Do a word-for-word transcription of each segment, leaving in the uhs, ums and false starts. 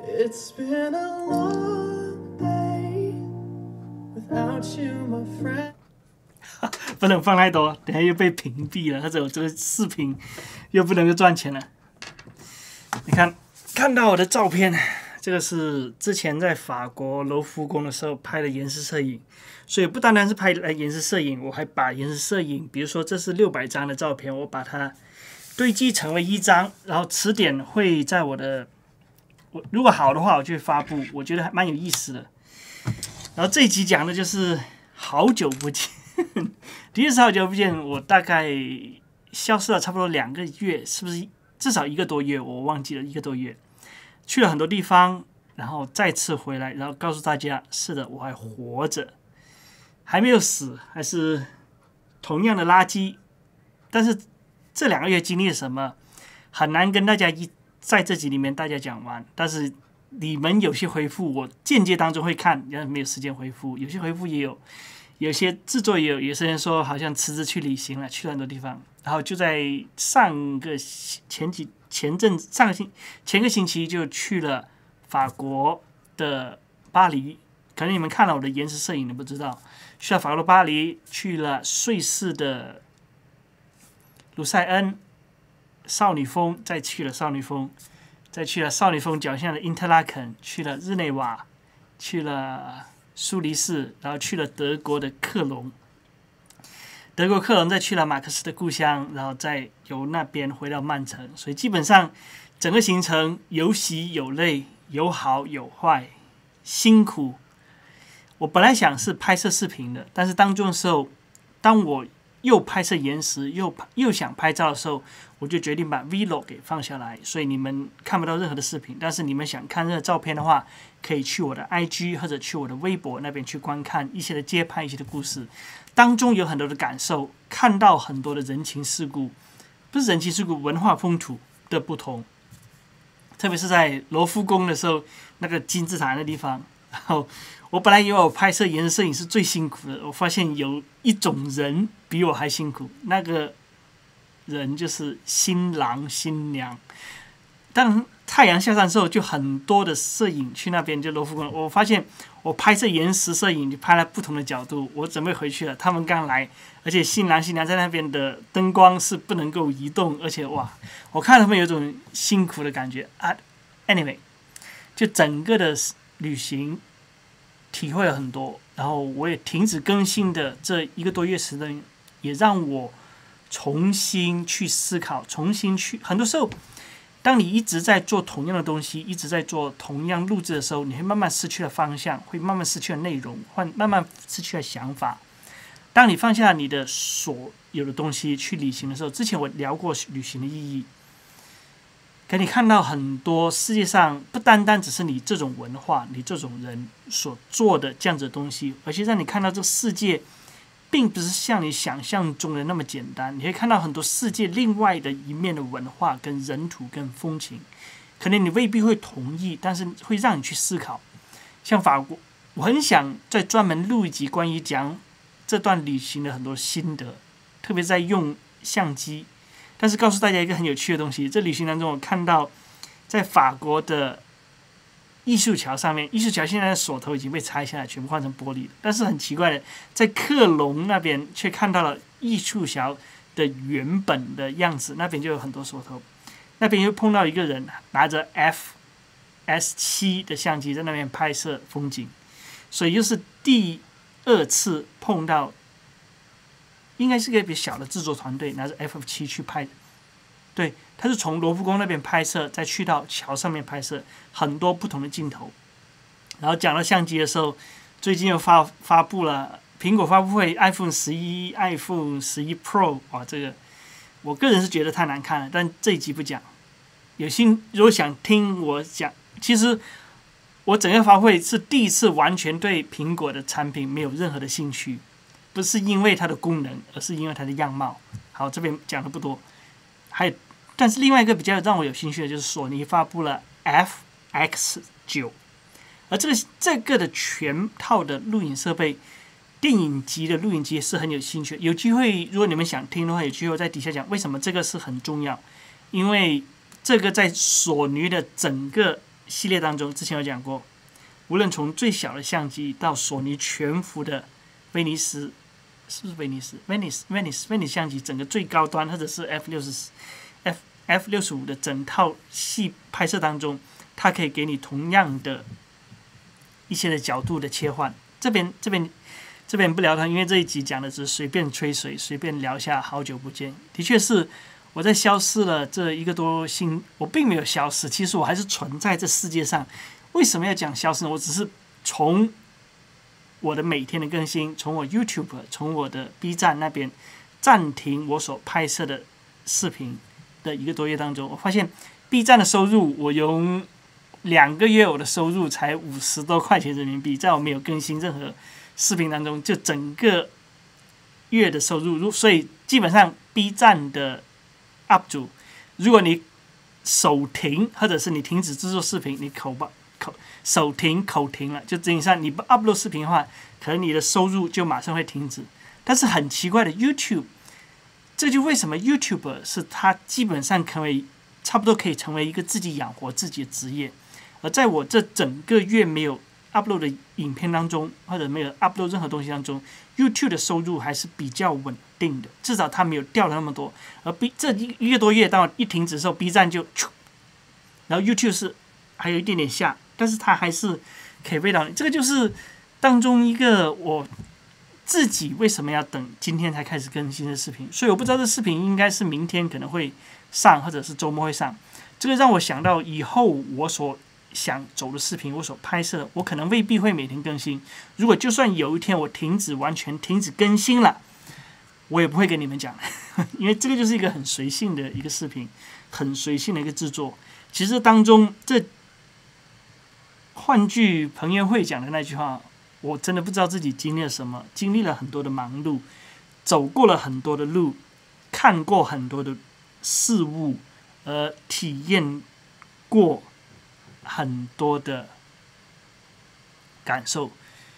It's been a long day without you, my friend. 不能放太多，等下又被屏蔽了，或者我这个视频又不能够赚钱了。你看，看到我的照片，这个是之前在法国罗浮宫的时候拍的延时摄影，所以不单单是拍来延时摄影，我还把延时摄影，比如说这是六百张的照片，我把它堆积成为一张，然后词典会在我的，我如果好的话，我就会发布，我觉得还蛮有意思的。然后这一集讲的就是好久不见，第一次好久不见，我大概消失了差不多两个月，是不是？至少一个多月，我忘记了一个多月，去了很多地方，然后再次回来，然后告诉大家，是的，我还活着，还没有死，还是同样的垃圾。但是这两个月经历了什么，很难跟大家一在这集里面大家讲完。但是你们有些回复我间接当中会看，然后没有时间回复，有些回复也有，有些制作也有，有些人说好像辞职去旅行了，去了很多地方。然后就在上个前几前阵上个星前个星期就去了法国的巴黎，可能你们看了我的延时摄影都不知道，去了法国的巴黎，去了瑞士的卢塞恩少女峰，再去了少女峰，再去了少女峰脚下的因特拉肯，去了日内瓦，去了苏黎世，然后去了德国的克隆。德国克隆，再去了马克思的故乡，然后再由那边回到曼城，所以基本上整个行程有喜有泪，有好有坏，辛苦。我本来想是拍摄视频的，但是当中的时候，当我又拍摄延时，又又想拍照的时候，我就决定把 Vlog 给放下来，所以你们看不到任何的视频。但是你们想看任何照片的话，可以去我的 I G 或者去我的微博那边去观看一些的街拍，一些的故事。当中有很多的感受，看到很多的人情世故，不是人情世故，文化风土的不同。特别是在罗浮宫的时候，那个金字塔那地方，然后我本来以为我拍摄延时摄影是最辛苦的，我发现有一种人比我还辛苦，那个人就是新郎新娘。当太阳下山的时候，就很多的摄影去那边就罗浮宫。我发现我拍摄延时摄影，就拍了不同的角度。我准备回去了，他们刚来，而且新郎新娘在那边的灯光是不能够移动，而且哇，我看他们有种辛苦的感觉啊。Anyway， 就整个的旅行体会了很多，然后我也停止更新的这一个多月时间，也让我重新去思考，重新去很多时候。当你一直在做同样的东西，一直在做同样录制的时候，你会慢慢失去了方向，会慢慢失去了内容，会慢慢失去了想法。当你放下你的所有的东西去旅行的时候，之前我聊过旅行的意义，可你看到很多世界上不单单只是你这种文化、你这种人所做的这样子的东西，而且让你看到这个世界并不是像你想象中的那么简单，你会看到很多世界另外的一面的文化跟人土跟风情，可能你未必会同意，但是会让你去思考。像法国，我很想再专门录一集关于讲这段旅行的很多心得，特别在用相机。但是告诉大家一个很有趣的东西，这旅行当中我看到在法国的艺术桥上面，艺术桥现在的锁头已经被拆下来，全部换成玻璃了。但是很奇怪的，在克隆那边却看到了艺术桥的原本的样子，那边就有很多锁头。那边又碰到一个人拿着 F S 七 的相机在那边拍摄风景，所以又是第二次碰到，应该是个比较小的制作团队拿着 F 七 去拍。对，他是从罗浮宫那边拍摄，再去到桥上面拍摄，很多不同的镜头。然后讲到相机的时候，最近又发发布了苹果发布会 ，iPhone 十一、iPhone 十一 Pro， 哇，这个我个人是觉得太难看了，但这一集不讲。有心如果想听我讲，其实我整个发布会是第一次完全对苹果的产品没有任何的兴趣，不是因为它的功能，而是因为它的样貌。好，这边讲的不多，还有。但是另外一个比较让我有兴趣的就是索尼发布了 F X 九， 而这个这个的全套的录影设备，电影级的录影机是很有兴趣的。有机会，如果你们想听的话，有机会在底下讲为什么这个是很重要。因为这个在索尼的整个系列当中，之前有讲过，无论从最小的相机到索尼全幅的威尼斯，是不是威尼斯？威尼斯威尼斯威尼斯相机，整个最高端，或者是 F 六十 F F 六十五的整套系拍摄当中，它可以给你同样的一些的角度的切换。这边这边这边不聊它，因为这一集讲的只是随便吹水，随便聊一下。好久不见，的确是我在消失了这一个多星，我并没有消失，其实我还是存在这世界上。为什么要讲消失呢？我只是从我的每天的更新，从我 YouTube， 从我的 B 站那边暂停我所拍摄的视频的一个多月当中，我发现 B 站的收入，我用两个月我的收入才五十多块钱人民币，在我没有更新任何视频当中，就整个月的收入，所以基本上 B 站的 U P 主，如果你手停，或者是你停止制作视频，你口吧口手停口停了，就基本上你不 upload 视频的话，可能你的收入就马上会停止。但是很奇怪的 YouTube， 这就为什么 YouTuber 是他基本上可以差不多可以成为一个自己养活自己的职业。而在我这整个月没有 upload 的影片当中，或者没有 upload 任何东西当中 ，YouTube 的收入还是比较稳定的，至少它没有掉了那么多。而 B 这一一个多月到一停止的时候 ，B 站就，然后 YouTube 是还有一点点下，但是它还是可以喂到你。这个就是当中一个我自己为什么要等今天才开始更新的视频，所以我不知道这视频应该是明天可能会上，或者是周末会上。这个让我想到以后我所想走的视频，我所拍摄的，我可能未必会每天更新。如果就算有一天我停止完全停止更新了，我也不会跟你们讲，因为这个就是一个很随性的一个视频，很随性的一个制作。其实当中，这换句彭元慧讲的那句话，我真的不知道自己经历了什么，经历了很多的忙碌，走过了很多的路，看过很多的事物，呃，体验过很多的感受。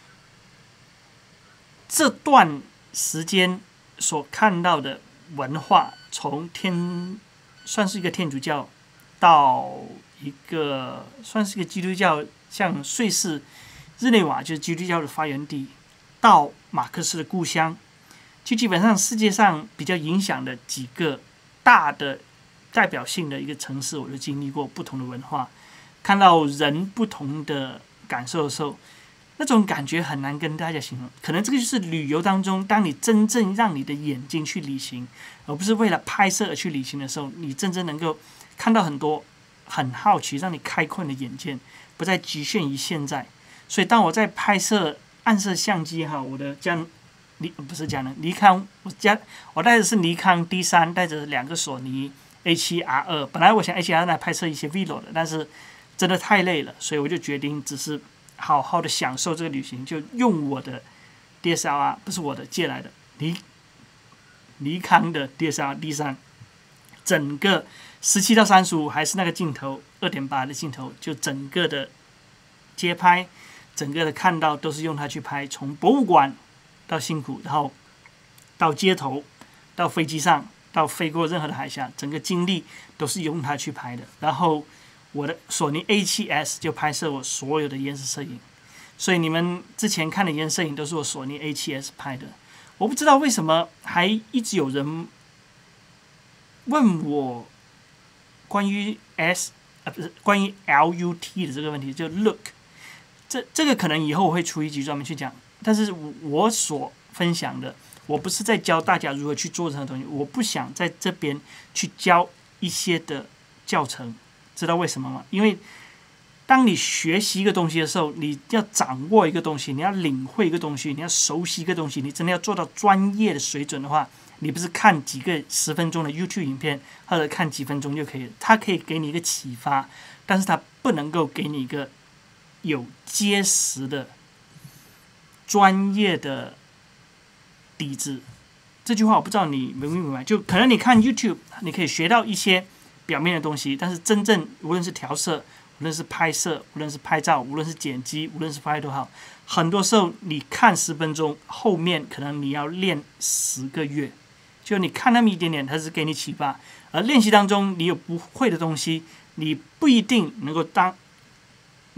这段时间所看到的文化，从天算是一个天主教，到一个算是一个基督教，像瑞士日内瓦就是基督教的发源地，到马克思的故乡，就基本上世界上比较影响的几个大的代表性的一个城市，我都经历过不同的文化。看到人不同的感受的时候，那种感觉很难跟大家形容。可能这个就是旅游当中，当你真正让你的眼睛去旅行，而不是为了拍摄而去旅行的时候，你真正能够看到很多很好奇，让你开阔你的眼界，不再局限于现在。所以当我在拍摄暗色相机哈，我的佳尼不是佳能尼康，我家我带的是尼康 D 三，带着两个索尼 A 七 R 二。本来我想 A 七 R 二来拍摄一些 Vlog 的，但是真的太累了，所以我就决定只是好好的享受这个旅行，就用我的 D S L R， 不是我的借来的尼尼康的 D S L R D 三，整个十七到三十五还是那个镜头 二点八 的镜头，就整个的街拍，整个的看到都是用它去拍，从博物馆到辛苦，然后到街头，到飞机上，到飞过任何的海峡，整个经历都是用它去拍的。然后我的索尼 A 七 S 就拍摄我所有的延时摄影，所以你们之前看的延时摄影都是我索尼 A 七 S 拍的。我不知道为什么还一直有人问我关于 S 啊不是关于 L U T 的这个问题，就 Look， 这这个可能以后我会出一集专门去讲。但是我所分享的，我不是在教大家如何去做任何东西，我不想在这边去教一些的教程。知道为什么吗？因为当你学习一个东西的时候，你要掌握一个东西，你要领会一个东西，你要熟悉一个东西，你真的要做到专业的水准的话，你不是看几个十分钟的 YouTube 影片或者看几分钟就可以了。它可以给你一个启发，但是它不能够给你一个有结实的专业的底子。这句话我不知道你明不明白？就可能你看 YouTube， 你可以学到一些表面的东西，但是真正无论是调色，无论是拍摄，无论是拍照，无论是剪辑，无论是拍都好，很多时候你看十分钟，后面可能你要练十个月。就你看那么一点点，它是给你启发，而练习当中你有不会的东西，你不一定能够当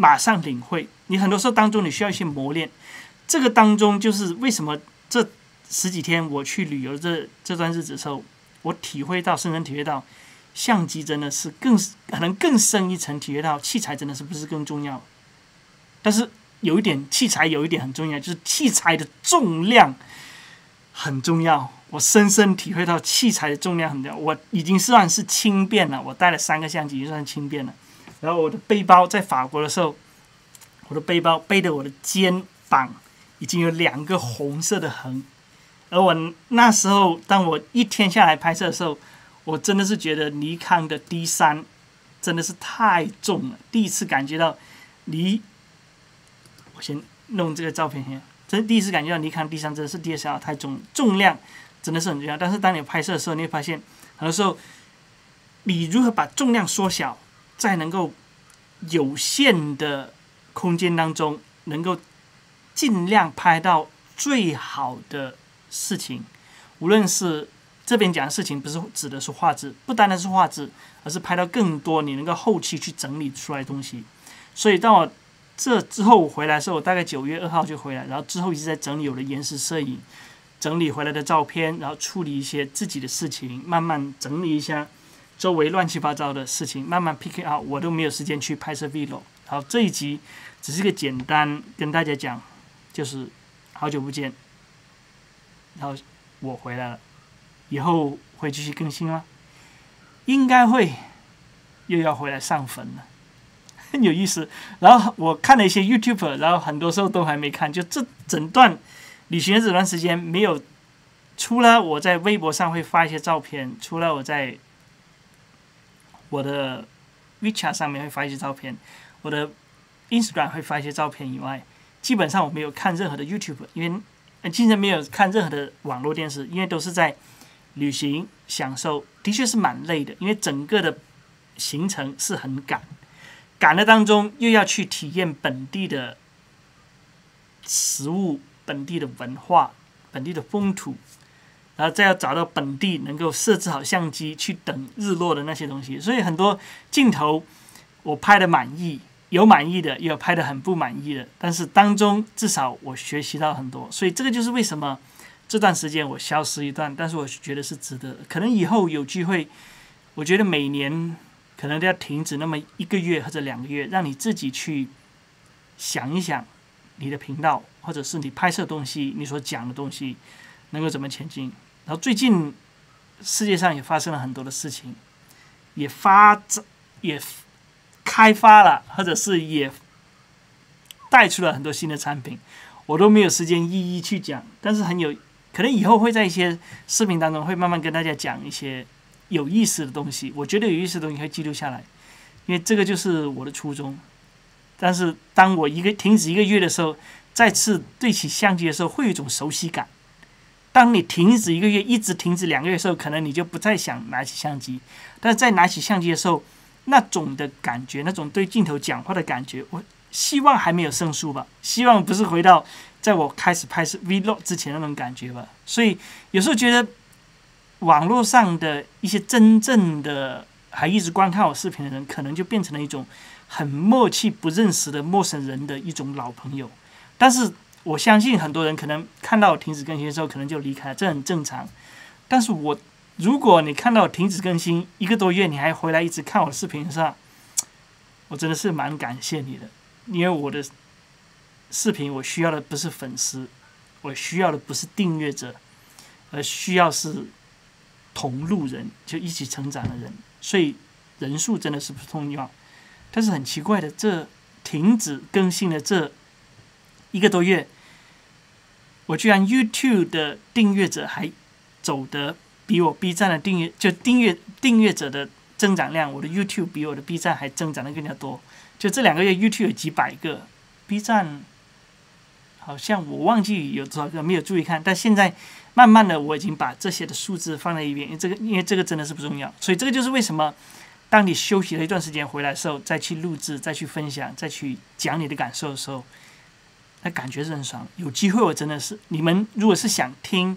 马上领会。你很多时候当中你需要一些磨练，这个当中就是为什么这十几天我去旅游这这段日子的时候，我体会到深深体会到，相机真的是更可能更深一层体会到器材真的是不是更重要。但是有一点器材有一点很重要，就是器材的重量很重要。我深深体会到器材的重量很重要。我已经算是轻便了，我带了三个相机，已经算轻便了。然后我的背包在法国的时候，我的背包背着我的肩膀已经有两个红色的痕。而我那时候，当我一天下来拍摄的时候，我真的是觉得尼康的 D 三 真的是太重了。第一次感觉到尼，我先弄这个照片here，真第一次感觉到尼康 D 三 真的是 D S L R 太重，重量真的是很重要。但是当你拍摄的时候，你会发现很多时候，你如何把重量缩小，在能够有限的空间当中，能够尽量拍到最好的事情。无论是这边讲的事情，不是指的是画质，不单单是画质，而是拍到更多你能够后期去整理出来的东西。所以当我这之后回来的时候，我大概九月二号就回来，然后之后一直在整理我的延时摄影，整理回来的照片，然后处理一些自己的事情，慢慢整理一下周围乱七八糟的事情，慢慢 pick it out， 我都没有时间去拍摄 vlog。好，这一集只是个简单跟大家讲，就是好久不见，然后我回来了，以后会继续更新吗？应该会，又要回来上坟了，很有意思。然后我看了一些 YouTuber， 然后很多时候都还没看，就这整段旅行的这段时间没有，除了我在微博上会发一些照片，除了我在我的 WeChat 上面会发一些照片，我的 Instagram 会发一些照片以外，基本上我没有看任何的 YouTube， 因为今天没有看任何的网络电视，因为都是在旅行享受，的确是蛮累的，因为整个的行程是很赶，赶的当中又要去体验本地的食物、本地的文化、本地的风土，然后再要找到本地能够设置好相机去等日落的那些东西，所以很多镜头我拍的满意，有满意的，也有拍的很不满意的，但是当中至少我学习到很多，所以这个就是为什么这段时间我消失一段，但是我觉得是值得的。可能以后有机会，我觉得每年可能都要停止那么一个月或者两个月，让你自己去想一想你的频道或者是你拍摄东西，你所讲的东西能够怎么前进。然后最近世界上也发生了很多的事情，也发展也开发了，或者是也带出了很多新的产品，我都没有时间一一去讲，但是很有可能以后会在一些视频当中会慢慢跟大家讲一些有意思的东西，我觉得有意思的东西会记录下来，因为这个就是我的初衷。但是当我一个停止一个月的时候，再次对起相机的时候，会有一种熟悉感。当你停止一个月，一直停止两个月的时候，可能你就不再想拿起相机。但是在拿起相机的时候，那种的感觉，那种对镜头讲话的感觉，我希望还没有生疏吧。希望不是回到在我开始拍摄 Vlog 之前那种感觉吧。所以有时候觉得网络上的一些真正的还一直观看我视频的人，可能就变成了一种很默契不认识的陌生人的一种老朋友。但是我相信很多人可能看到我停止更新的时候，可能就离开了，这很正常。但是我如果你看到我停止更新一个多月，你还回来一直看我的视频上，我真的是蛮感谢你的。因为我的视频我需要的不是粉丝，我需要的不是订阅者，而需要是同路人，就一起成长的人。所以人数真的是不重要。但是很奇怪的，这停止更新的这一个多月，我居然 YouTube 的订阅者还走得比我 B 站的订阅就订阅订阅者的增长量，我的 YouTube 比我的 B 站还增长的更加多。就这两个月 YouTube 有几百个， B 站好像我忘记有多少个，没有注意看。但现在慢慢的我已经把这些的数字放在一边，因为这个因为这个真的是不重要。所以这个就是为什么当你休息了一段时间回来的时候，再去录制，再去分享，再去讲你的感受的时候，那感觉是很爽。有机会我真的是，你们如果是想听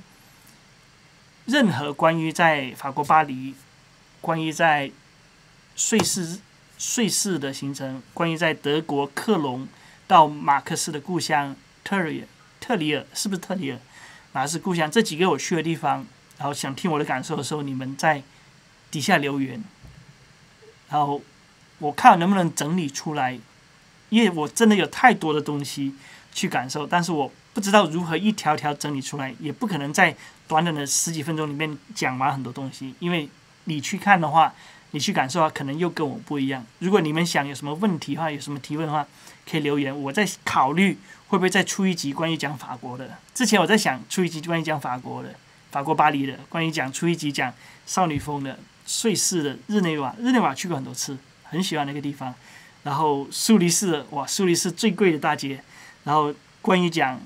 任何关于在法国巴黎，关于在瑞士瑞士的行程，关于在德国克隆到马克思的故乡特里尔，特里尔是不是特里尔？马克思故乡这几个我去的地方，然后想听我的感受的时候，你们在底下留言，然后我看能不能整理出来，因为我真的有太多的东西去感受，但是我不知道如何一条条整理出来，也不可能在短短的十几分钟里面讲完很多东西，因为你去看的话，你去感受的话，可能又跟我不一样。如果你们想有什么问题的话，有什么提问的话，可以留言，我在考虑会不会再出一集关于讲法国的。之前我在想出一集关于讲法国的，法国巴黎的，关于讲出一集讲少女峰的，瑞士的日内瓦，日内瓦去过很多次，很喜欢那个地方。然后苏黎世的，哇，苏黎世最贵的大街。然后关于讲，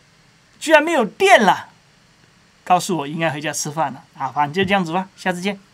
居然没有电了，告诉我应该回家吃饭了啊！反正就这样子吧，下次见。